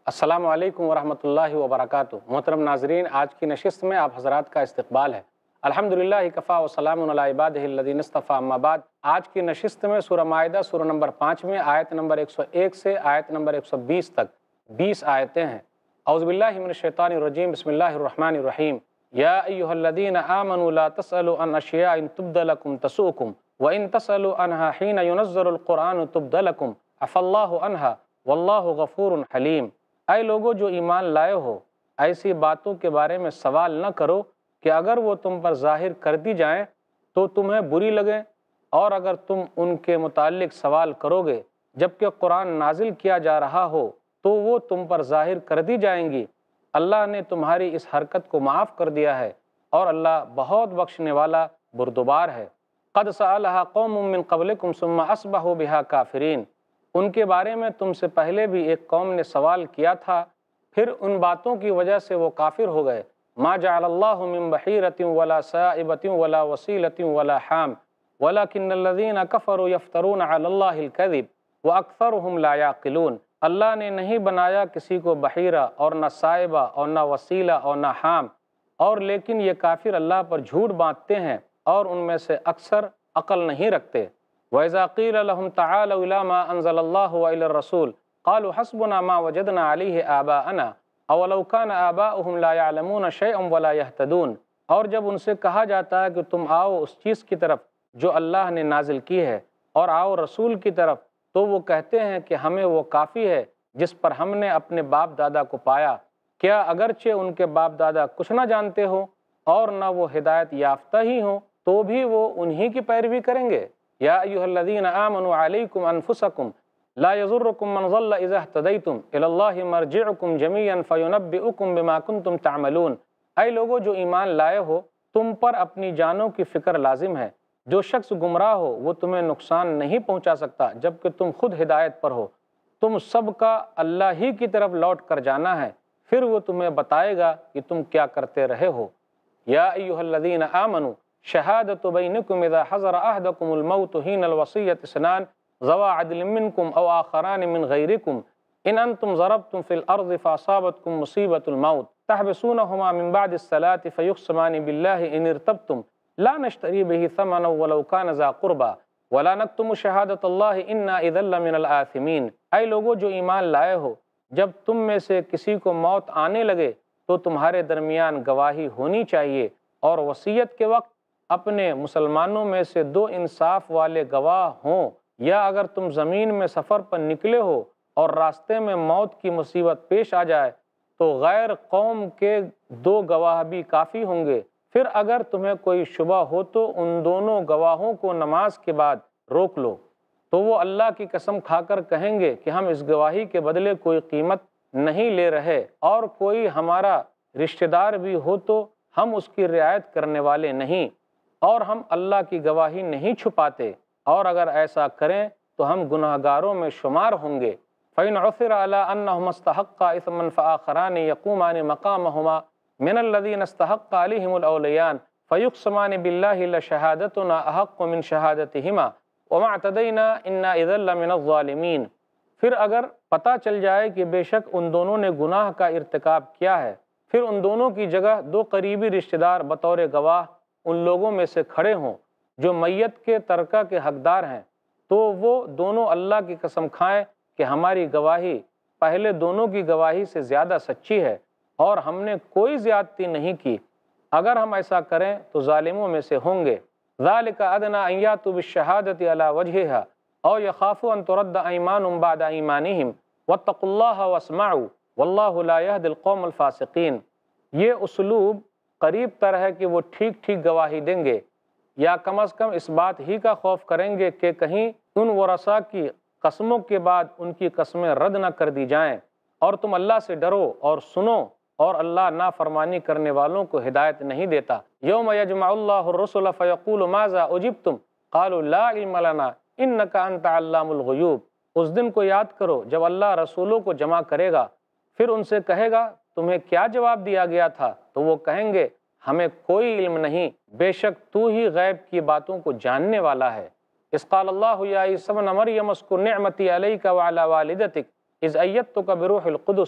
السلام علیکم ورحمۃ اللہ وبرکاتہ۔ محترم ناظرین، آج کی نشست میں آپ حضرات کا استقبال ہے۔ الحمدللہ کفا وسلام علی عبادہ الذین اصطفیٰ، اما بعد۔ آج کی نشست میں سورہ مائدہ سورہ نمبر 5 میں آیت نمبر 101 سے آیت نمبر 120 تک 20 آیتیں ہیں۔ اعوذ باللہ من الشیطان الرجیم، بسم اللہ الرحمن الرحیم۔ یا ایھا الذین آمنوا لا تسألوا عن اشیاء تبد لکم تسؤکم وان تسألوا عنها حین ینزل القرآن تبد لکم عفی اللہ عنہا واللہ غفور حلیم۔ اے لوگو جو ایمان لائے ہو، ایسی باتوں کے بارے میں سوال نہ کرو کہ اگر وہ تم پر ظاہر کر دی جائیں تو تمہیں بری لگیں، اور اگر تم ان کے متعلق سوال کرو گے جبکہ قرآن نازل کیا جا رہا ہو تو وہ تم پر ظاہر کر دی جائیں گی۔ اللہ نے تمہاری اس حرکت کو معاف کر دیا ہے، اور اللہ بہت بخشنے والا بردبار ہے۔ قد سألها قوم من قبلکم ثم اصبحوا بها کافرین۔ ان کے بارے میں تم سے پہلے بھی ایک قوم نے سوال کیا تھا، پھر ان باتوں کی وجہ سے وہ کافر ہو گئے۔ ما جعل اللہ من بحیرۃ ولا سائبۃ ولا وسیلۃ ولا حام ولکن الذین کفروا یفترون علی اللہ الکذب واکثرهم لا یعقلون۔ اللہ نے نہیں بنایا کسی کو بحیرہ اور نہ سائبہ اور نہ وسیلہ اور نہ حام، اور لیکن یہ کافر اللہ پر جھوٹ باندھتے ہیں اور ان میں سے اکثر عقل نہیں رکھتے۔ وَإِذَا قِيلَ لَهُمْ تَعَالَوْا إِلَىٰ مَا أَنزَلَ اللَّهُ وَإِلَى الرَّسُولِ قَالُوا حَسْبُنَا مَا وَجَدْنَا عَلَيْهِ آبَاءَنَا أَوَلَوْ كَانَ آبَاؤُهُمْ لَا يَعْلَمُونَ شَيْئًا وَلَا يَهْتَدُونَ۔ اور جب ان سے کہا جاتا ہے کہ تم آؤ اس چیز کی طرف جو اللہ نے نازل کی ہے، اور آؤ رسول کی طرف، تو وہ کہتے ہیں کہ ہمیں وہ کافی ہے جس پر ہم نے اپنے باپ دادا کو پایا۔ کیا اگرچہ ان کے باپ دادا کچھ نہ جانتے ہوں اور نہ وہ ہدایت یافتہ ہی ہوں تو بھی وہ انہی کی پیروی کریں گے؟ یا ایھا الذین آمنوا علیکم انفسکم لا یضرکم من ضل اذا اہتدیتم الی اللہ مرجعکم جمیعا فینبئکم بما کنتم تعملون۔ اے لوگو جو ایمان لائے ہو، تم پر اپنی جانوں کی فکر لازم ہے۔ جو شخص گمراہ ہو وہ تمہیں نقصان نہیں پہنچا سکتا جبکہ تم خود ہدایت پر ہو۔ تم سب کا اللہ ہی کی طرف لوٹ کر جانا ہے، پھر وہ تمہیں بتائے گا کہ تم کیا کرتے رہے ہو۔ یا ایھا الذین آمنوا شہادت بینکم اذا حضر احدکم الموت حین الوصیۃ اثنان ذوا عدل منکم او آخران من غیرکم ان انتم ضربتم فی الارض فاصابتکم مصیبۃ الموت تحبسونہما من بعد الصلاۃ فیقسمان باللہ ان ارتبتم لا نشتری بہ ثمنا ولو کان ذا قربى ولا نکتم شہادۃ اللہ انا اذا لمن الآثمین۔ اے لوگو جو ایمان لائے ہو، جب تم میں سے کسی کو موت آنے لگے تو تمہارے درمیان گواہی ہونی چاہیے، اور وصیت کے وقت اپنے مسلمانوں میں سے دو انصاف والے گواہ ہوں، یا اگر تم زمین میں سفر پر نکلے ہو اور راستے میں موت کی مصیبت پیش آ جائے تو غیر قوم کے دو گواہ بھی کافی ہوں گے۔ پھر اگر تمہیں کوئی شبہ ہو تو ان دونوں گواہوں کو نماز کے بعد روک لو، تو وہ اللہ کی قسم کھا کر کہیں گے کہ ہم اس گواہی کے بدلے کوئی قیمت نہیں لے رہے، اور کوئی ہمارا رشتہ دار بھی ہو تو ہم اس کی رعایت کرنے والے نہیں، اور ہم اللہ کی گواہی نہیں چھپاتے، اور اگر ایسا کریں تو ہم گناہگاروں میں شمار ہوں گے۔ فَإِنْ عُثِرَ عَلَىٰ أَنَّهُمَا اسْتَحَقَّا إِثْمًا فَآخَرَانِ يَقُومَانِ مَقَامَهُمَا مِنَ الَّذِينَ اسْتَحَقَّ عَلَيْهِمُ الْأَوْلَيَانِ فَيُقْسَمَانِ بِاللَّهِ لَشَهَادَتُنَا أَحَقُّ مِنْ شَهَادَتِهِمَا وَمَا اعْتَدَيْنَا إِنَّا إِذًا لَّمِنَ الظَّالِمِينَ۔ پھر اگر پتہ چل جائے کہ بے شک ان دونوں نے گناہ کا ارتکاب کیا ہے، پھر ان دونوں کی جگہ دو قریبی رشتہ دار بطور گواہ ان لوگوں میں سے کھڑے ہوں جو میت کے ترکہ کے حقدار ہیں، تو وہ دونوں اللہ کی قسم کھائیں کہ ہماری گواہی پہلے دونوں کی گواہی سے زیادہ سچی ہے، اور ہم نے کوئی زیادتی نہیں کی۔ اگر ہم ایسا کریں تو ظالموں میں سے ہوں گے۔ ذَلِكَ أَدْنَىٰ أَن يَأْتُوا بِالشَّهَادَةِ عَلَىٰ وَجْهِهَا أَوْ يَخَافُوا أَن تُرَدَّ أَيْمَانٌ بَعْدَ أَيْمَانِهِمْ وَاتَّقُوا اللَّهَ وَاسْمَعُوا وَاللَّهُ لَا يَهْدِي الْقَوْمَ الْفَاسِقِينَ۔ یہ اسلوب قریب تر ہے کہ وہ ٹھیک ٹھیک گواہی دیں گے، یا کم از کم اس بات ہی کا خوف کریں گے کہ کہیں ان ورثاء کی قسموں کے بعد ان کی قسمیں رد نہ کر دی جائیں۔ اور تم اللہ سے ڈرو اور سنو، اور اللہ نافرمانی کرنے والوں کو ہدایت نہیں دیتا۔ یوم یجمع اللہ الرسل فیقول ماذا اجبتم قالوا لا علم لنا انک انت علام الغیوب۔ اس دن کو یاد کرو جب اللہ رسولوں کو جمع کرے گا، پھر ان سے کہے گا تمہیں کیا جواب دیا گیا تھا، تو وہ کہیں گے ہمیں کوئی علم نہیں، بے شک تو ہی غیب کی باتوں کو جاننے والا ہے۔ اذ قال اللہ یا عیسی ابن مریم اذکر نعمتی علیک وعلی والدتک اذ ایدتک بروح القدس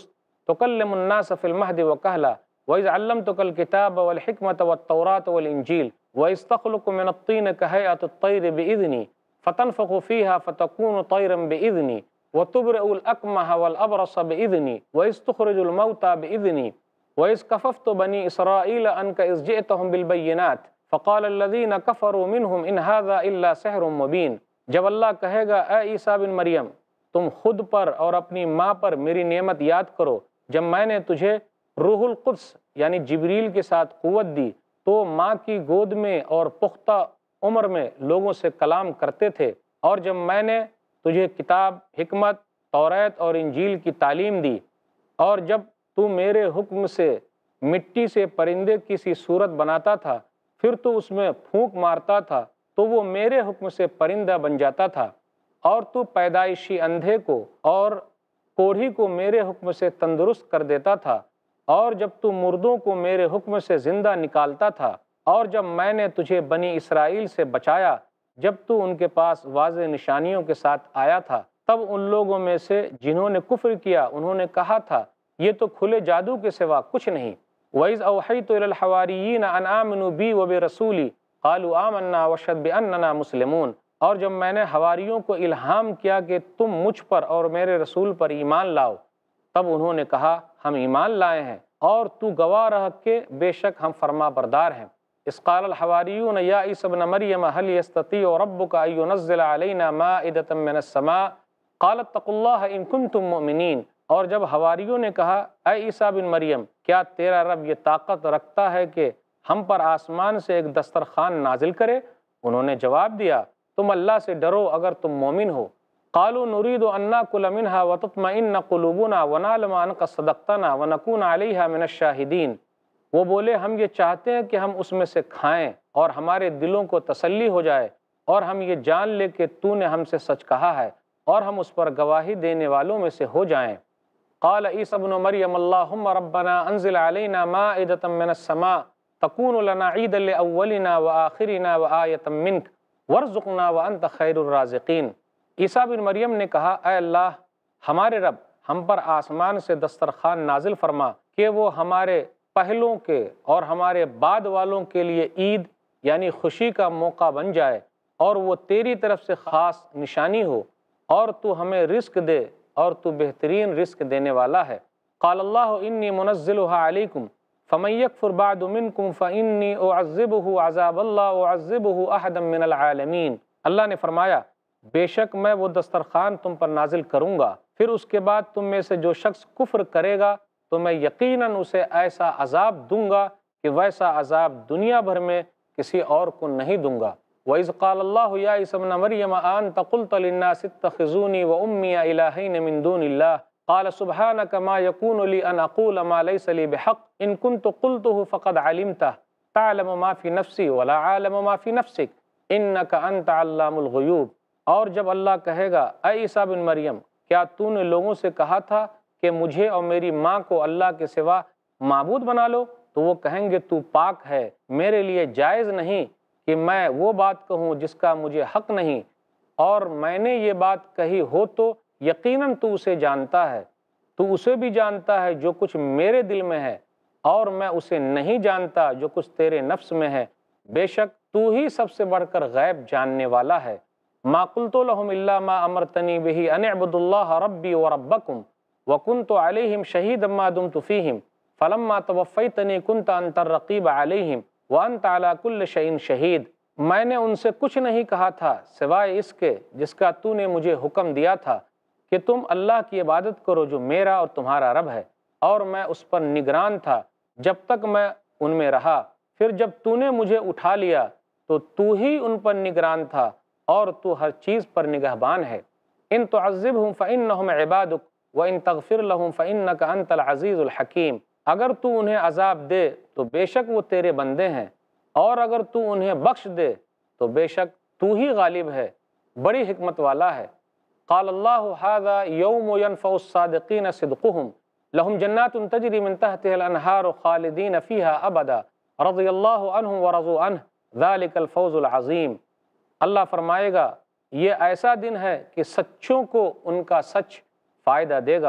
تکلم الناس فی المہد وکہلا وإذ علمتک الکتاب والحکمۃ والتوراۃ والانجیل وإذ تخلق من الطین کہیئۃ الطیر بإذنی فتنفخ فیہا فتکون طیرا بإذنی وتبرئ الأکمہ والأبرص بإذنی وإذ تخرج الموتى بإذنی وإذ كففت بني إسرائيل عنك إذ جئتهم بالبينات فقال الذين كفروا منهم إن هذا إلا سحر مبين۔ جب اللہ کہے گا اے عیسیٰ بن مریم تم خود پر اور اپنی ماں پر میری نعمت یاد کرو، جب میں نے تجھے روح القدس یعنی جبریل کے ساتھ قوت دی تو ماں کی گود میں اور پختہ عمر میں لوگوں سے کلام کرتے تھے، اور جب میں نے تجھے کتاب، حکمت، توریت اور انجیل کی تعلیم دی، اور جب تو میرے حکم سے مٹی سے پرندے کی سی صورت بناتا تھا، پھر تو اس میں پھونک مارتا تھا تو وہ میرے حکم سے پرندہ بن جاتا تھا، اور تو پیدائشی اندھے کو اور کوڑھی کو میرے حکم سے تندرست کر دیتا تھا، اور جب تو مردوں کو میرے حکم سے زندہ نکالتا تھا، اور جب میں نے تجھے بنی اسرائیل سے بچایا جب تو ان کے پاس واضح نشانیوں کے ساتھ آیا تھا، تب ان لوگوں میں سے جنہوں نے کفر کیا انہوں نے کہا تھا یہ تو کھلے جادو کے سوا کچھ نہیں۔ وَإِذْ أَوْحَيْتُ إِلَى الْحَوَارِيِّينَ أَنْ آمِنُوا بِي وَبِرَسُولِي قَالُوا آمَنَّا وَاشْهَدْ بِأَنَّنَا مُسْلِمُونَ، اور جب میں نے حواریوں کو الہام کیا کہ تم مجھ پر اور میرے رسول پر ایمان لاؤ، تب انہوں نے کہا ہم ایمان لائے ہیں، اور تو گواہ رہ کہ بے شک ہم فرما بردار ہیں۔ اذ قال الحواریون یا عیسی ابن مریم هل يستطيع ربك ان ينزل علينا مائدة من السماء قال اتقوا الله ان كنتم مؤمنین، اور جب حواریوں نے کہا اے عیسیٰ بن مریم کیا تیرا رب یہ طاقت رکھتا ہے کہ ہم پر آسمان سے ایک دسترخوان نازل کرے؟ انہوں نے جواب دیا تم اللہ سے ڈرو اگر تم مومن ہو۔ قالوا نريد ان ناكل منها وتطمئن قلوبنا ونعلم انك صدقتنا ونكون عليها من الشاهدين، وہ بولے ہم یہ چاہتے ہیں کہ ہم اس میں سے کھائیں اور ہمارے دلوں کو تسلی ہو جائے اور ہم یہ جان لے کہ تو نے ہم سے سچ کہا ہے اور ہم اس پر گواہی دینے والوں میں سے ہو جائیں۔ قال عیسی ابن مریم اللہم ربنا انزل علینا مائدة من السماء تکون لنا عیدا لاولنا وآخرنا وآیۃ منک وارزقنا وانت خیر الرازقین۔ عیسیٰ بن مریم نے کہا اے اللہ ہمارے رب ہم پر آسمان سے دسترخوان نازل فرما کہ وہ ہمارے پہلوں کے اور ہمارے بعد والوں کے لیے عید یعنی خوشی کا موقع بن جائے، اور وہ تیری طرف سے خاص نشانی ہو، اور تو ہمیں رزق دے اور تو بہترین رزق دینے والا ہے۔ قال اللہ انی منزلها علیکم فمن یکفر بعد منکم فانی اعذبہ عذاب اللہ اعذبہ احدا من العالمین، اللہ نے فرمایا بے شک میں وہ دسترخوان تم پر نازل کروں گا، پھر اس کے بعد تم میں سے جو شخص کفر کرے گا تو میں یقیناً اسے ایسا عذاب دوں گا کہ ویسا عذاب دنیا بھر میں کسی اور کو نہیں دوں گا۔ وَإِذْ قَالَ اللَّهُ يَا عِيسَى ابْنَ مَرْيَمَ أَأَنْتَ قُلْتَ لِلنَّاسِ اتَّخِذُونِي وَأُمِّيَ إِلَٰهَيْنِ مِن دُونِ اللَّهِ قَالَ سُبْحَانَكَ مَا يَكُونُ لِي أَنْ أَقُولَ مَا لَيْسَ لِي بِحَقٍّ إِن كُنتُ قُلْتُهُ فَقَدْ عَلِمْتَهُ تَعْلَمُ مَا فِي نَفْسِي وَلَا أَعْلَمُ مَا فِي نَفْسِكَ إِنَّكَ أَنْتَ عَلَّامُ الْغُيُوبِ، اور جب اللہ کہے گا اے عیسیٰ بن مریم کیا تو نے لوگوں سے کہا تھا کہ مجھے اور میری ماں کو اللہ کے سوا معبود بنا لو؟ تو وہ کہیں گے تو پاک ہے، میرے لیے جائز نہیں کہ میں وہ بات کہوں جس کا مجھے حق نہیں، اور میں نے یہ بات کہی ہو تو یقیناً تو اسے جانتا ہے، تو اسے بھی جانتا ہے جو کچھ میرے دل میں ہے، اور میں اسے نہیں جانتا جو کچھ تیرے نفس میں ہے، بے شک تو ہی سب سے بڑھ کر غیب جاننے والا ہے۔ ما قلت لهم الا ما امرتنی به ان اعبدوا اللہ ربی وربکم وکنت علیہم شہیدا ما دمت فیہم فلما توفیتنی کنت انت الرقیب علیہم وانت علی کل شیء شہید، میں نے ان سے کچھ نہیں کہا تھا سوائے اس کے جس کا تو نے مجھے حکم دیا تھا کہ تم اللہ کی عبادت کرو جو میرا اور تمہارا رب ہے، اور میں اس پر نگران تھا جب تک میں ان میں رہا، پھر جب تو نے مجھے اٹھا لیا تو ہی ان پر نگران تھا اور تو ہر چیز پر نگہبان ہے۔ ان تعذبہم فانہم عبادک وان تغفر لہم فانک انت العزیز الحکیم، اگر تو انہیں عذاب دے تو بے شک وہ تیرے بندے ہیں، اور اگر تو انہیں بخش دے تو بے شک تو ہی غالب ہے، بڑی حکمت والا ہے۔ قال اللہ ھذا یوم ینفع الصادقین صدقہم لہم جنات تجری من تحتها الانہار خالدین فیہا ابدا رضی اللہ عنہم ورضوا عنہ ذلک الفوز العظیم، اللہ فرمائے گا یہ ایسا دن ہے کہ سچوں کو ان کا سچ فائدہ دے گا،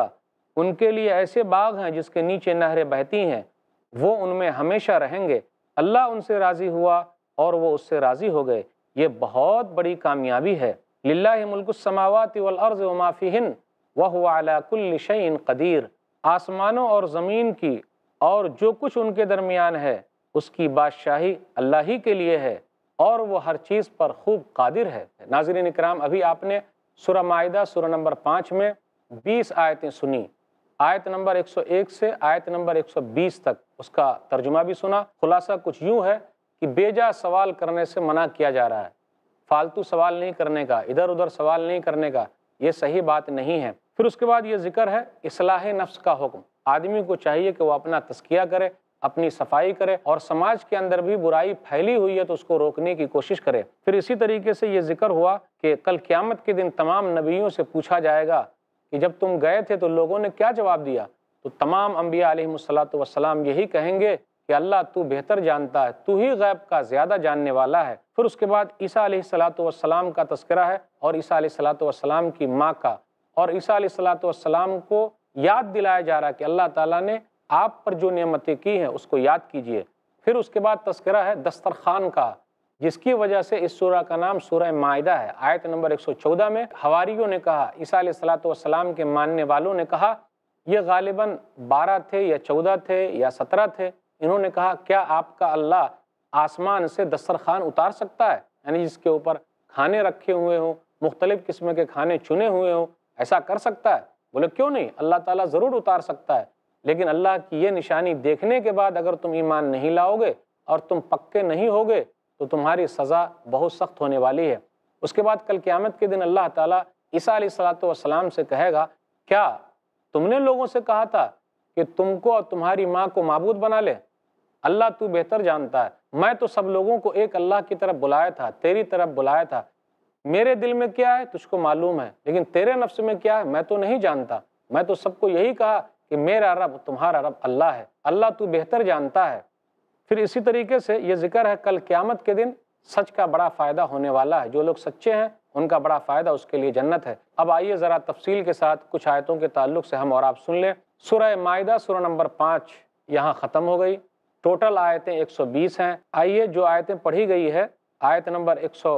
ان کے لیے ایسے باغ ہیں جس کے نیچے نہریں بہتی ہیں، وہ ان میں ہمیشہ رہیں گے، اللہ ان سے راضی ہوا اور وہ اس سے راضی ہو گئے، یہ بہت بڑی کامیابی ہے۔ للہ ملک السماوات والارض وما فیہن وہو علی کل شیء قدیر، آسمانوں اور زمین کی اور جو کچھ ان کے درمیان ہے اس کی بادشاہی اللہ ہی کے لیے ہے اور وہ ہر چیز پر خوب قادر ہے۔ ناظرین اکرام، ابھی آپ نے سورہ مائدہ سورہ نمبر 5 میں 20 آیتیں سنی، آیت نمبر 101 سے آیت نمبر 120 تک اس کا ترجمہ بھی سنا۔ خلاصہ کچھ یوں ہے کہ بے جا سوال کرنے سے منع کیا جا رہا ہے، فالتو سوال نہیں کرنے کا، ادھر ادھر سوال نہیں کرنے کا، یہ صحیح بات نہیں ہے۔ پھر اس کے بعد یہ ذکر ہے اصلاح نفس کا حکم، آدمی کو چاہیے کہ وہ اپنا تزکیہ کرے، اپنی صفائی کرے، اور سماج کے اندر بھی برائی پھیلی ہوئی ہے تو اس کو روکنے کی کوشش کرے۔ پھر اسی طریقے سے یہ ذکر ہوا کہ کل قیامت کے دن تمام نبیوں سے پوچھا جائے گا کہ جب تم گئے تھے تو لوگوں نے کیا جواب دیا، تو تمام انبیاء علیہم الصلاۃ یہی کہیں گے کہ اللہ تو بہتر جانتا ہے، تو ہی غیب کا زیادہ جاننے والا ہے۔ پھر اس کے بعد عیسیٰ علیہ السلام کا تذکرہ ہے اور عیسیٰ علیہ السلام کی ماں کا، اور عیسیٰ علیہ السلام کو یاد دلایا جا رہا ہے کہ اللہ تعالیٰ نے آپ پر جو نعمتیں کی ہیں اس کو یاد کیجئے۔ پھر اس کے بعد تذکرہ ہے دسترخوان کا، جس کی وجہ سے اس سورہ کا نام سورہ مائدہ ہے۔ آیت نمبر 114 میں حواریوں نے کہا، عیسیٰ علیہ السلام کے ماننے والوں نے کہا، یہ غالباً 12 تھے یا 14 تھے یا 17 تھے، انہوں نے کہا کیا آپ کا اللہ آسمان سے دسترخوان اتار سکتا ہے، یعنی جس کے اوپر کھانے رکھے ہوئے ہوں، مختلف قسم کے کھانے چنے ہوئے ہوں، ایسا کر سکتا ہے؟ بولے کیوں نہیں، اللہ تعالیٰ ضرور اتار سکتا ہے، لیکن اللہ کی یہ نشانی دیکھنے کے بعد اگر تم ایمان نہیں لاؤ گے اور تم پکے نہیں ہوگے تو تمہاری سزا بہت سخت ہونے والی ہے۔ اس کے بعد کل قیامت کے دن اللہ تعالیٰ عیسیٰ علیہ السلام سے کہے گا، کیا تم نے لوگوں سے کہا تھا کہ تم کو اور تمہاری ماں کو معبود بنا لے؟ اللہ تو بہتر جانتا ہے، میں تو سب لوگوں کو ایک اللہ کی طرف بلایا تھا، تیری طرف بلایا تھا، میرے دل میں کیا ہے تجھ کو معلوم ہے، لیکن تیرے نفس میں کیا ہے میں تو نہیں جانتا، میں تو سب کو یہی کہا کہ میرا رب تمہارا رب اللہ ہے، اللہ تو بہتر جانتا ہے۔ پھر اسی طریقے سے یہ ذکر ہے کل قیامت کے دن سچ کا بڑا فائدہ ہونے والا ہے، جو لوگ سچے ہیں ان کا بڑا فائدہ اس کے لیے جنت ہے۔ اب آئیے ذرا تفصیل کے ساتھ کچھ آیتوں کے تعلق سے ہم اور آپ سن لیں۔ سورہ مائدہ سورہ نمبر 5 یہاں ختم ہو گئی، ٹوٹل آیتیں 120 ہیں۔ آئیے جو آیتیں پڑھی گئی ہے، آیت نمبر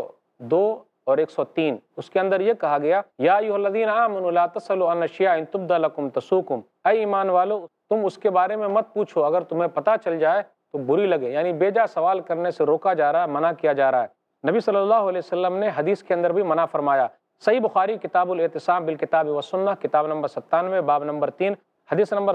102 اور 103، اس کے اندر یہ کہا گیا، یا ایھا الذین آمنوا لا تسألوا عن اشیاء ان تبد لکم تسؤکم، اے ایمان والو تم اس کے بارے میں مت پوچھو اگر تمہیں پتہ چل جائے تو بری لگے، یعنی بیجا سوال کرنے سے روکا جا رہا ہے، منع کیا جا رہا ہے۔ نبی صلی اللہ علیہ وسلم نے حدیث کے اندر بھی منع فرمایا۔ صحیح بخاری کتاب الاعتصام بالکتاب والسنہ، کتاب نمبر 97 باب نمبر 3، حدیث نمبر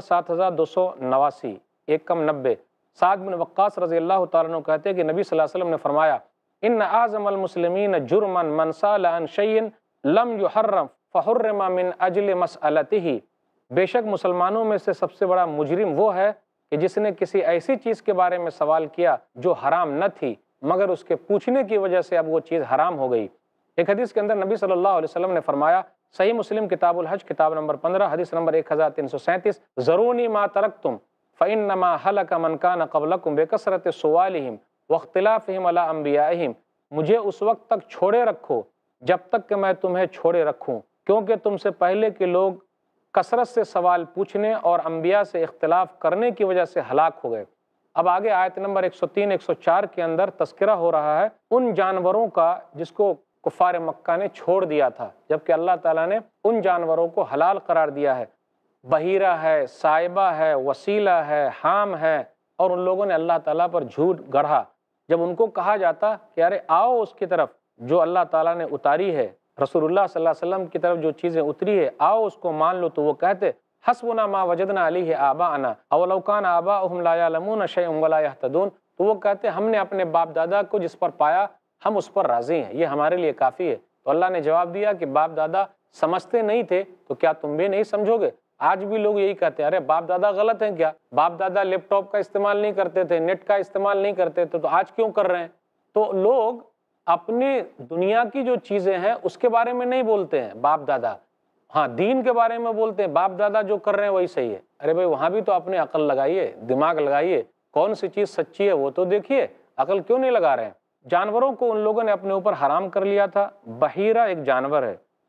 7289، 190، سعد بن وقاص رضی اللہ تعالیٰ عنہ کہتے ہیں کہ نبی صلی اللہ علیہ وسلم نے فرمایا، ان اعظم المسلمین جرما من سال عن شیء لم یحرم فحرم من اجل مسألته، بے شک مسلمانوں میں سے سب سے بڑا مجرم وہ ہے کہ جس نے کسی ایسی چیز کے بارے میں سوال کیا جو حرام نہ تھی مگر اس کے پوچھنے کی وجہ سے اب وہ چیز حرام ہو گئی۔ ایک حدیث کے اندر نبی صلی اللہ علیہ وسلم نے فرمایا، صحیح مسلم کتاب الحج کتاب نمبر 15 حدیث نمبر 1337، ذرونی ما ترکتم فإنما هلك من كان قبلكم بكثرة سؤالهم واختلافهم على انبیائهم، مجھے اس وقت تک چھوڑے رکھو جب تک کہ میں تمہیں چھوڑے رکھوں، کیونکہ تم سے پہلے کے لوگ کثرت سے سوال پوچھنے اور انبیاء سے اختلاف کرنے کی وجہ سے ہلاک ہو گئے۔ اب آگے آیت نمبر 103 104 کے اندر تذکرہ ہو رہا ہے ان جانوروں کا جس کو کفار مکہ نے چھوڑ دیا تھا، جبکہ اللہ تعالیٰ نے ان جانوروں کو حلال قرار دیا ہے۔ بحیرہ ہے، سائبہ ہے، وسیلہ ہے، حام ہے، اور ان لوگوں نے اللہ تعالیٰ پر جھوٹ گڑھا۔ جب ان کو کہا جاتا کہ ارے آؤ اس کی طرف جو اللہ تعالیٰ نے اتاری ہے، رسول اللہ صلی اللہ علیہ وسلم کی طرف جو چیزیں اتری ہے آؤ اس کو مان لو، تو وہ کہتے حسبنا ما وجدنا علیہ آباءنا او لو کان آباؤہم لا یعلمون شیئا ولا یہتدون، تو وہ کہتے ہم نے اپنے باپ دادا کو جس پر پایا ہم اس پر راضی ہیں، یہ ہمارے لیے کافی ہے۔ تو اللہ نے جواب دیا کہ باپ دادا سمجھتے نہیں تھے تو کیا تم بھی نہیں سمجھو گے؟ آج بھی لوگ یہی کہتے ہیں، ارے باپ دادا غلط ہیں کیا؟ باپ دادا لیپ ٹاپ کا استعمال نہیں کرتے تھے، نیٹ کا استعمال نہیں کرتے تھے، تو آج کیوں کر رہے ہیں؟ تو لوگ اپنی دنیا کی جو چیزیں ہیں اس کے بارے میں نہیں بولتے ہیں باپ دادا، ہاں دین کے بارے میں بولتے ہیں، باپ دادا جو کر رہے ہیں وہی صحیح ہے۔ ارے بھائی وہاں بھی تو اپنے عقل لگائیے، دماغ لگائیے، کون سی چیز سچی ہے وہ تو دیکھیے، عقل کیوں نہیں لگا رہے ہیں؟ جانوروں کو ان لوگوں نے اپنے اوپر حرام کر لیا تھا۔ بحیرہ ایک جانور ہے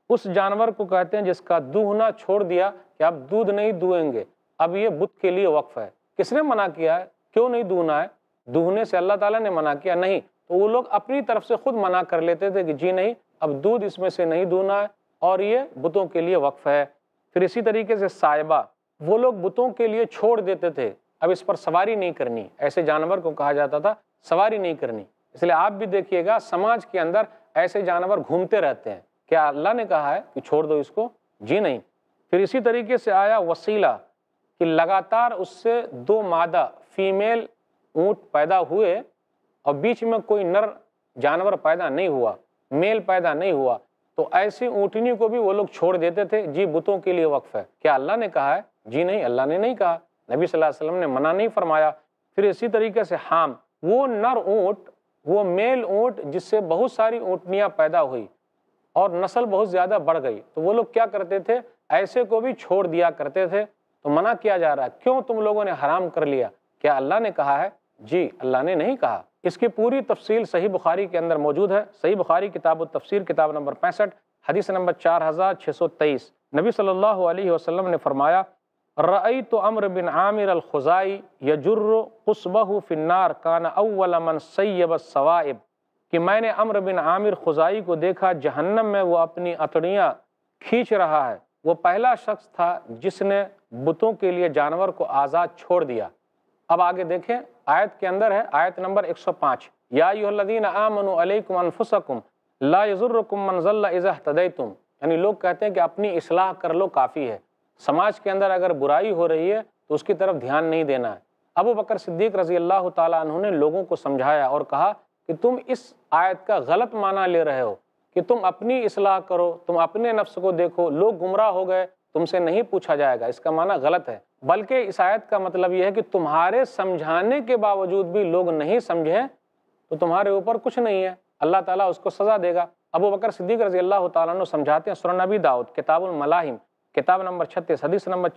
اس جانور کو کہتے ہیں جس کا دہنا چھوڑ دیا کہ اب دودھ نہیں دوئیں گے، اب یہ بت کے لیے وقف ہے۔ کس نے منع کیا ہے؟ کیوں نہیں دہنا ہے؟ دہنے سے اللہ تعالیٰ نے منع کیا نہیں، تو وہ لوگ اپنی طرف سے خود منع کر لیتے تھے کہ جی نہیں، اب دودھ اس میں سے نہیں دہنا ہے اور یہ بتوں کے لیے وقف ہے۔ پھر اسی طریقے سے سائبہ، وہ لوگ بتوں کے لیے چھوڑ دیتے تھے، اب اس پر سواری نہیں کرنی، ایسے جانور کو کہا جاتا تھا سواری نہیں کرنی۔ اس لیے آپ بھی دیکھیے گا سماج کے اندر ایسے جانور گھومتے رہتے ہیں، کیا اللہ نے کہا ہے کہ چھوڑ دو اس کو؟ جی نہیں۔ پھر اسی طریقے سے آیا وسیلہ، کہ لگاتار اس سے دو مادہ فیمیل اونٹ پیدا ہوئے اور بیچ میں کوئی نر جانور پیدا نہیں ہوا، میل پیدا نہیں ہوا، تو ایسی اونٹنی کو بھی وہ لوگ چھوڑ دیتے تھے، جی بتوں کے لیے وقف ہے۔ کیا اللہ نے کہا ہے؟ جی نہیں، اللہ نے نہیں کہا، نبی صلی اللہ علیہ وسلم نے منع نہیں فرمایا۔ پھر اسی طریقے سے حام، وہ نر اونٹ، وہ میل اونٹ جس سے بہت ساری اونٹنیاں پیدا ہوئی اور نسل بہت زیادہ بڑھ گئی، تو وہ لوگ کیا کرتے تھے؟ ایسے کو بھی چھوڑ دیا کرتے تھے۔ تو منع کیا جا رہا ہے، کیوں تم لوگوں نے حرام کر لیا؟ کیا اللہ نے کہا ہے؟ جی اللہ نے نہیں کہا۔ اس کی پوری تفصیل صحیح بخاری کے اندر موجود ہے، صحیح بخاری کتاب التفسیر کتاب نمبر 65 حدیث نمبر 4623۔ نبی صلی اللہ علیہ وسلم نے فرمایا، رأیت عمرو بن عامر الخزائی یجر قصبہ فی النار کان اول من سیب السوائب، کہ میں نے عمرو بن عامر خزائی کو دیکھا جہنم میں وہ اپنی اتڑیاں کھینچ رہا ہے، وہ پہلا شخص تھا جس نے بتوں کے لیے جانور کو آزاد چھوڑ دیا۔ اب آگے دیکھیں، آیت کے اندر ہے، آیت نمبر 105، یا ایھا الذین آمنوا علیکم انفسکم لا یضرکم من ضل اذا اہتدیتم، یعنی لوگ کہتے ہیں کہ اپنی اصلاح کر لو کافی ہے، سماج کے اندر اگر برائی ہو رہی ہے تو اس کی طرف دھیان نہیں دینا ہے۔ ابو بکر صدیق رضی اللہ تعالیٰ عنہ نے لوگوں کو سمجھایا اور کہا کہ تم اس آیت کا غلط معنی لے رہے ہو کہ تم اپنی اصلاح کرو، تم اپنے نفس کو دیکھو، لوگ گمراہ ہو گئے تم سے نہیں پوچھا جائے گا، اس کا معنی غلط ہے۔ بلکہ اس آیت کا مطلب یہ ہے کہ تمہارے سمجھانے کے باوجود بھی لوگ نہیں سمجھیں تو تمہارے اوپر کچھ نہیں ہے، اللہ تعالیٰ اس کو سزا دے گا۔ ابو بکر صدیق رضی اللہ تعالیٰ عنہ سمجھاتے ہیں، سنن نبی داؤد کتاب الملاحم کتاب نمبر 36 حدیث نمبر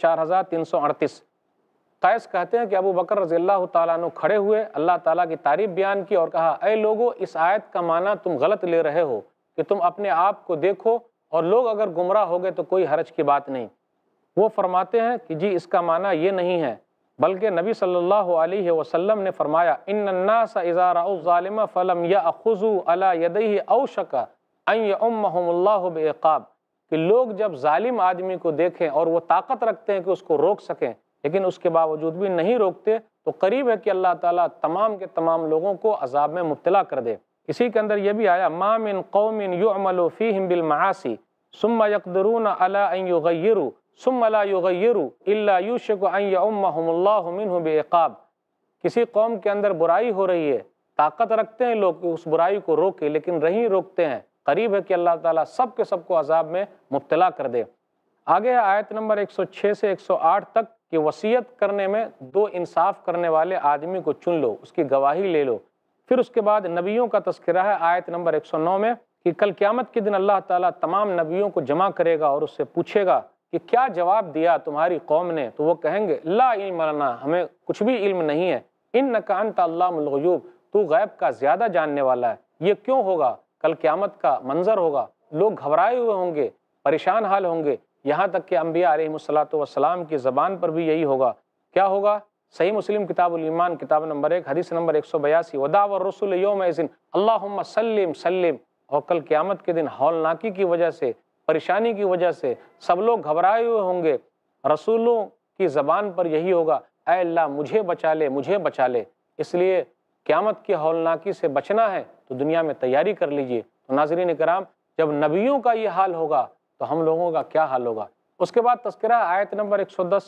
4338۔ قیس کہتے ہیں کہ ابو بکر رضی اللہ تعالیٰ عنہ کھڑے ہوئے، اللہ تعالیٰ کی تعریف بیان کی اور کہا، اے لوگو، اس آیت کا معنی تم غلط لے رہے ہو کہ تم اپنے آپ کو دیکھو اور لوگ اگر گمراہ ہو گئے تو کوئی حرج کی بات نہیں۔ وہ فرماتے ہیں کہ جی اس کا معنی یہ نہیں ہے، بلکہ نبی صلی اللہ علیہ وسلم نے فرمایا، ان الناس اذا رأوا الظالم فلم یأخذوا علی یدیہ اوشک ان یعمہم اللہ بعقاب، کہ لوگ جب ظالم آدمی کو دیکھیں اور وہ طاقت رکھتے ہیں کہ اس کو روک سکیں لیکن اس کے باوجود بھی نہیں روکتے، تو قریب ہے کہ اللہ تعالیٰ تمام کے تمام لوگوں کو عذاب میں مبتلا کر دے۔ اسی کے اندر یہ بھی آیا، ما من قوم یعمل فیہم بالمعاصی ثم یقدرون علی ان یغیروا ثم لا یغیروا الا یوشک ان یعمہم اللہ منہ بعقاب، کسی قوم کے اندر برائی ہو رہی ہے، طاقت رکھتے ہیں لوگ کہ اس برائی کو روکے لیکن نہیں روکتے ہیں، قریب ہے کہ اللہ تعالیٰ سب کے سب کو عذاب میں مبتلا کر دے۔ آگے ہے آیت نمبر 106 سے 108 تک کہ وصیت کرنے میں دو انصاف کرنے والے آدمی کو چن لو، اس کی گواہی لے لو۔ پھر اس کے بعد نبیوں کا تذکرہ ہے آیت نمبر 109 میں کہ کل قیامت کے دن اللہ تعالیٰ تمام نبیوں کو جمع کرے گا اور اس سے پوچھے گا کہ کیا جواب دیا تمہاری قوم نے؟ تو وہ کہیں گے، لا علم لنا، ہمیں کچھ بھی علم نہیں ہے، انک انت علام الغیوب، تو غیب کا زیادہ جاننے والا ہے۔ یہ کیوں ہوگا؟ کل قیامت کا منظر ہوگا، لوگ گھبرائے ہوئے ہوں گے، پریشان حال ہوں گے، یہاں تک کہ انبیاء علیہ السلام کی زبان پر بھی یہی ہوگا۔ کیا ہوگا؟ صحیح مسلم کتاب الایمان کتاب نمبر 1 حدیث نمبر 182، ودعوی الرسول یومئذ اللہم سلم سلم، اور کل قیامت کے دن ہولناکی کی وجہ سے، پریشانی کی وجہ سے سب لوگ گھبرائے ہوئے ہوں گے، رسولوں کی زبان پر یہی ہوگا، اے اللہ مجھے بچا لے، مجھے بچا لے۔ اس لیے قیامت کی ہولناکی سے بچنا ہے تو دنیا میں تیاری کر لیجئے۔ تو ناظرین کرام، جب نبیوں کا یہ حال ہوگا تو ہم لوگوں کا کیا حال ہوگا؟ اس کے بعد تذکرہ آیت نمبر 110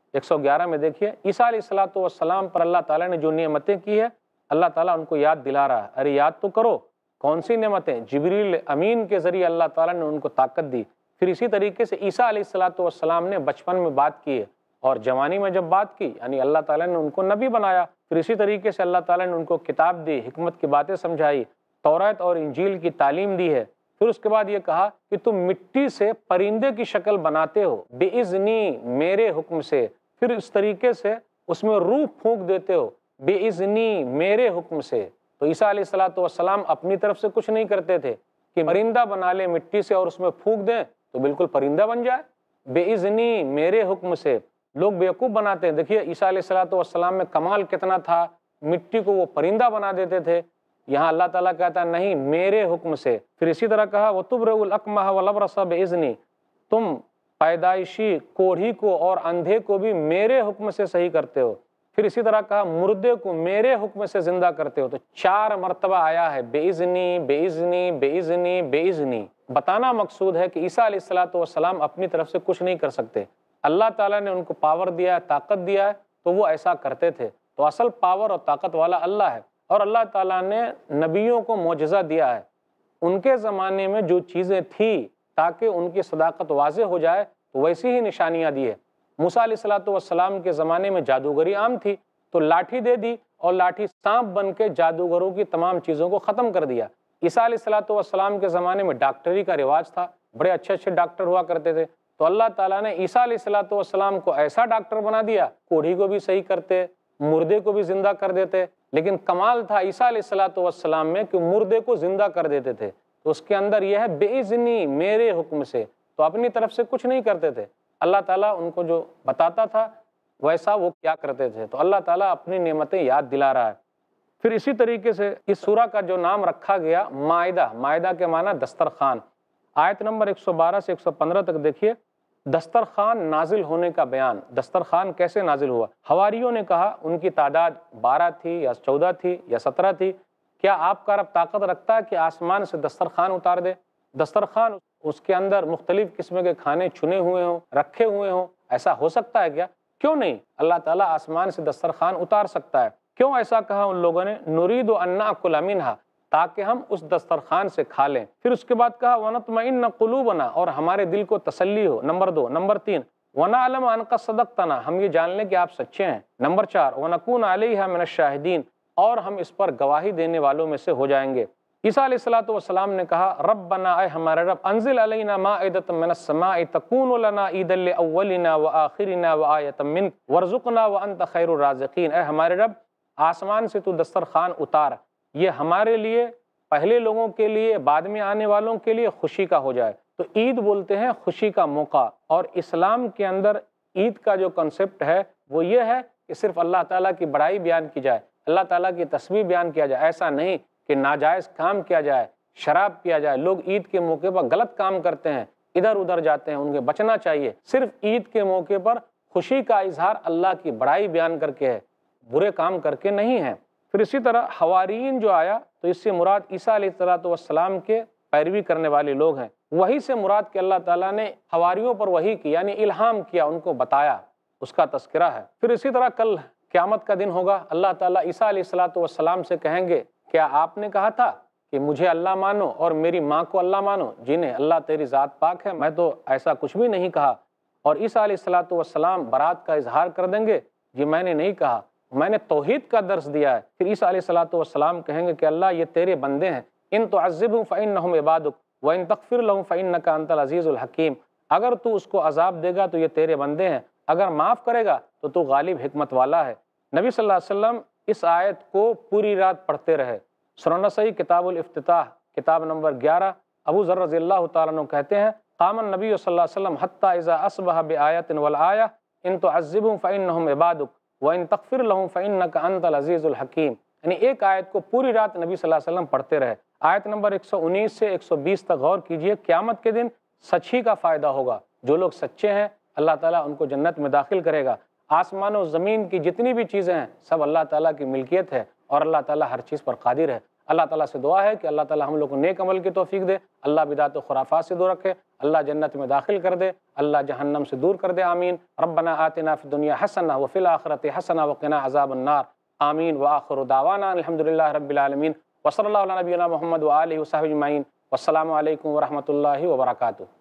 111 میں دیکھیے، عیسیٰ علیہ السلام پر اللہ تعالیٰ نے جو نعمتیں کی ہے، اللہ تعالیٰ ان کو یاد دلا رہا ہے، ارے یاد تو کرو، کون سی نعمتیں؟ جبریل امین کے ذریعے اللہ تعالیٰ نے ان کو طاقت دی۔ پھر اسی طریقے سے عیسیٰ علیہ السلام نے بچپن میں بات کی ہے اور جوانی میں جب بات کی یعنی اللہ تعالیٰ نے ان کو نبی بنایا۔ پھر اسی طریقے سے اللہ تعالیٰ نے ان کو کتاب دی، حکمت کی باتیں سمجھائی، توریت اور انجیل کی تعلیم دی ہے۔ پھر اس کے بعد یہ کہا کہ تم مٹی سے پرندے کی شکل بناتے ہو بِإِذْنِی، میرے حکم سے، پھر اس طریقے سے اس میں روح پھونک دیتے ہو بِإِذْنِی، میرے حکم سے۔ تو عیسیٰ علیہ السلام اپنی طرف سے کچھ نہیں کرتے تھے، کہ پرندہ بنا لے مٹی سے اور اس میں پھونک دیں تو بالکل پرندہ بن جائے؟ بِإِذْنِی، میرے حکم سے۔ لوگ بیوقوف بناتے ہیں، دیکھیے عیسیٰ علیہ السلام میں کمال کتنا تھا، مٹی کو وہ پرندہ بنا دیتے تھے۔ یہاں اللہ تعالیٰ کہتا ہے نہیں، میرے حکم سے۔ پھر اسی طرح کہا وَتُبْرِئُ الْأَكْمَحَ وَالْأَبْرَصَ بِإِذْنِی، تم پیدائشی کوڑھی کو اور اندھے کو بھی میرے حکم سے صحیح کرتے ہو۔ پھر اسی طرح کہا مردے کو میرے حکم سے زندہ کرتے ہو۔ تو 4 مرتبہ آیا ہے بِإِذْنِی بِإِذْنِی بِإِذْنِی بِإِذْنِی۔ بتانا مقصود ہے کہ عیسیٰ علیہ السلام اپنی طرف سے کچھ نہیں کر سکتے، اللہ تعالیٰ نے ان کو پاور دیا ہے، طاقت دیا ہے، تو وہ ایسا کرتے تھے۔ تو اصل پاور اور طاقت والا اللہ ہے، اور اللہ تعالیٰ نے نبیوں کو معجزہ دیا ہے۔ ان کے زمانے میں جو چیزیں تھیں تاکہ ان کی صداقت واضح ہو جائے تو ویسی ہی نشانیاں دی ہے۔ موسیٰ علیہ السلام کے زمانے میں جادوگری عام تھی، تو لاٹھی دے دی اور لاٹھی سانپ بن کے جادوگروں کی تمام چیزوں کو ختم کر دیا۔ عیسیٰ علیہ السلام کے زمانے میں ڈاکٹری کا رواج تھا، بڑے اچھے اچھے ڈاکٹر ہوا کرتے تھے، تو اللہ تعالیٰ نے عیسیٰ علیہ السلام کو ایسا ڈاکٹر بنا دیا، کوڑھی کو بھی صحیح کرتے، مردے کو بھی زندہ کر دیتے۔ لیکن کمال تھا عیسیٰ علیہ السلام میں کہ مردے کو زندہ کر دیتے تھے۔ تو اس کے اندر یہ ہے بِإِذْنِی، میرے حکم سے، تو اپنی طرف سے کچھ نہیں کرتے تھے، اللہ تعالیٰ ان کو جو بتاتا تھا ویسا وہ کیا کرتے تھے۔ تو اللہ تعالیٰ اپنی نعمتیں یاد دلا رہا ہے۔ پھر اسی طریقے سے اس سورہ کا جو نام رکھا گیا مائدہ، مائدہ کے معنی دسترخوان۔ آیت نمبر 112 سے 115 تک دیکھیے، دسترخوان نازل ہونے کا بیان۔ دسترخوان کیسے نازل ہوا؟ حواریوں نے کہا، ان کی تعداد 12 تھی یا 14 تھی یا 17 تھی، کیا آپ کا رب طاقت رکھتا ہے کہ آسمان سے دسترخوان اتار دے؟ دسترخوان اس کے اندر مختلف قسم کے کھانے چنے ہوئے ہوں، رکھے ہوئے ہوں، ایسا ہو سکتا ہے کیا؟ کیوں نہیں؟ اللہ تعالیٰ آسمان سے دسترخوان اتار سکتا ہے۔ کیوں ایسا کہا ان لوگوں نے؟ نُرِیدُ أَن نَأْكُلَ مِنْهَا، تاکہ ہم اس دسترخوان سے کھا لیں۔ پھر اس کے بعد کہا وَنَطْمَئِنَّ قُلُوبَنَا، اور ہمارے دل کو تسلی ہو، نمبر 2۔ نمبر 3 وَنَعْلَمَ أَنَّ قَدْ صَدَقْتَنَا، ہم یہ جان لیں کہ آپ سچے ہیں۔ نمبر 4 وَنَكُونَ عَلَيْهَا مِنَ الشَّاهِدِينَ، اور ہم اس پر گواہی دینے والوں میں سے ہو جائیں گے۔ عیسیٰ علیہ السلام نے کہا ربنا، اے ہمارے رب، انزل علینا مائدۃ من السماء تکون لنا عیدا لاولنا وآخرنا وآیۃ منک وارزقنا وانت خیر الرازقین، اے ہمارے رب آسمان سے تو دسترخوان اتار، یہ ہمارے لیے، پہلے لوگوں کے لیے، بعد میں آنے والوں کے لیے خوشی کا ہو جائے۔ تو عید بولتے ہیں خوشی کا موقع، اور اسلام کے اندر عید کا جو کنسپٹ ہے وہ یہ ہے کہ صرف اللہ تعالیٰ کی بڑائی بیان کی جائے، اللہ تعالیٰ کی تسبیح بیان کیا جائے، ایسا نہیں کہ ناجائز کام کیا جائے، شراب پیا جائے۔ لوگ عید کے موقع پر غلط کام کرتے ہیں، ادھر ادھر جاتے ہیں، ان کے بچنا چاہیے۔ صرف عید کے موقع پر خوشی کا اظہار اللہ کی بڑائی بیان کر کے ہے، برے کام کر کے نہیں ہے۔ پھر اسی طرح حواریین جو آیا تو اس سے مراد عیسیٰ علیہ السلام کے پیروی کرنے والے لوگ ہیں۔ وہی سے مراد کہ اللہ تعالیٰ نے حواریوں پر وحی کی، یعنی الہام کیا، ان کو بتایا، اس کا تذکرہ ہے۔ پھر اسی طرح کل قیامت کا دن ہوگا، اللہ تعالیٰ عیسیٰ علیہ السلام سے کہیں گے کیا آپ نے کہا تھا کہ مجھے اللہ مانو اور میری ماں کو اللہ مانو؟ جی نہیں، اللہ تیری ذات پاک ہے، میں تو ایسا کچھ بھی نہیں کہا۔ اور عیسیٰ علیہ السلام برات کا اظہار کر دیں گے، جی میں نے نہیں کہا، میں نے توحید کا درس دیا ہے۔ پھر عیسیٰ علیہ السلام کہیں گے کہ اللہ یہ تیرے بندے ہیں، ان تعذبہم فإنہم عبادک وإن تغفر لہم فإنک انت العزیز الحکیم، اگر تو اس کو عذاب دے گا تو یہ تیرے بندے ہیں، اگر معاف کرے گا تو تو غالب حکمت والا ہے۔ نبی صلی اللہ علیہ وسلم اس آیت کو پوری رات پڑھتے رہے۔ سنن نسائی کتاب الافتتاح کتاب نمبر 11، ابو ذر رضی اللہ تعالیٰ عنہ کہتے ہیں قام النبی صلی اللہ علیہ وسلم حتی اذا اصبح بآیت والآیہ ان تعذبہم فإنہم عبادک وإن تغفر لہم فإنک انت العزیز الحکیم، یعنی ایک آیت کو پوری رات نبی صلی اللہ علیہ وسلم پڑھتے رہے۔ آیت نمبر 119 سے 120 تک غور کیجئے۔ قیامت کے دن سچ ہی کا فائدہ ہوگا، جو لوگ سچے ہیں اللہ تعالیٰ ان کو جنت میں داخل کرے گا۔ آسمان و زمین کی جتنی بھی چیزیں ہیں سب اللہ تعالیٰ کی ملکیت ہے، اور اللہ تعالیٰ ہر چیز پر قادر ہے۔ اللہ تعالیٰ سے دعا ہے کہ اللہ تعالیٰ ہم لوگ کو نیک عمل کی توفیق دے، اللہ بدعت و خرافات سے دور رکھے، اللہ جنت میں داخل کر دے، اللہ جہنم سے دور کر دے، آمین۔ ربنا آتنا فی الدنیا حسنہ وفی الآخرۃ حسنہ وقنا عذاب النار، آمین۔ وآخر دعوانا الحمدللہ رب العالمین، وصلی اللہ علی نبینا محمد وآلہ وصحبہ اجمعین، والسلام علیکم ورحمۃ اللہ وبرکاتہ۔